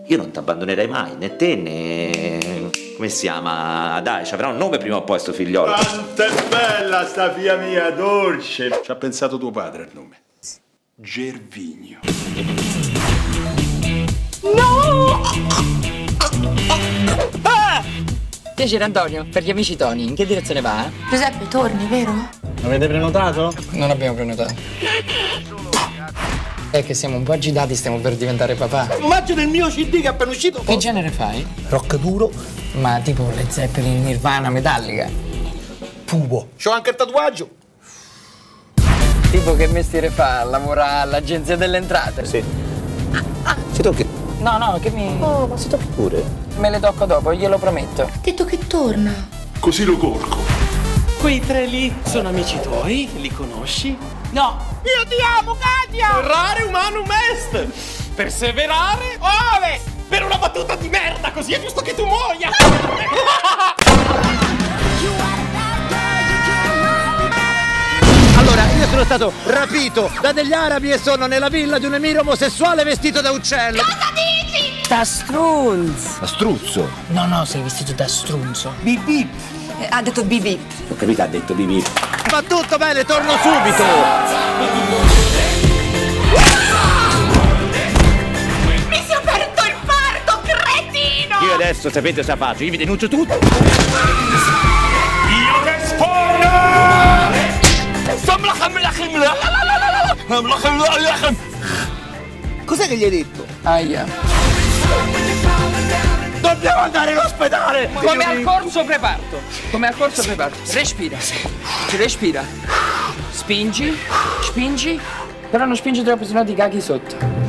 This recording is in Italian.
io non ti abbandonerei mai, né te né... come si chiama? Dai, ci avrà un nome prima o poi sto figliolo. Quanto è bella sta figlia mia, dolce. Ci ha pensato tuo padre il nome. Gervinio. No! Ah! Piacere Antonio, per gli amici Tony, in che direzione va? Giuseppe, torni, vero? Avete prenotato? Non abbiamo prenotato. È che siamo un po' agitati, stiamo per diventare papà. Immagina il mio CD che è appena uscito. Che genere fai? Rock duro. Ma tipo Led Zeppelin, Nirvana, Metallica? Pubo. C'ho anche il tatuaggio. Tipo che mestiere fa? Lavora all'agenzia delle entrate? Sì. Si tocchi? No, che mi... Oh, ma si tocchi pure. Me le tocco dopo, glielo prometto. Ha detto che torna. Così lo corco. Quei tre lì sono amici tuoi? Li conosci? No! Io ti amo, Katia! Rare humanum est! Perseverare? Ove! Per una battuta di merda, così è giusto che tu muoia! Allora, io sono stato rapito da degli arabi e sono nella villa di un emiro omosessuale vestito da uccello. Cosa dici? Da strunz! Da struzzo. No, sei vestito da strunzo. Bip bip. Ha detto bip. Ho capito, ha detto bibì. Va tutto bene, torno subito. Mi si è aperto il parto, cretino! Io adesso sapete cosa faccio? Io vi denuncio tutto. Io che spoglio! Cos'è che gli hai detto? Aia. Dobbiamo andare in ospedale! Come al corso preparto. Come al corso preparto. Respira. Respira. Spingi. Spingi. Però non spingi troppo, sennò ti caghi sotto.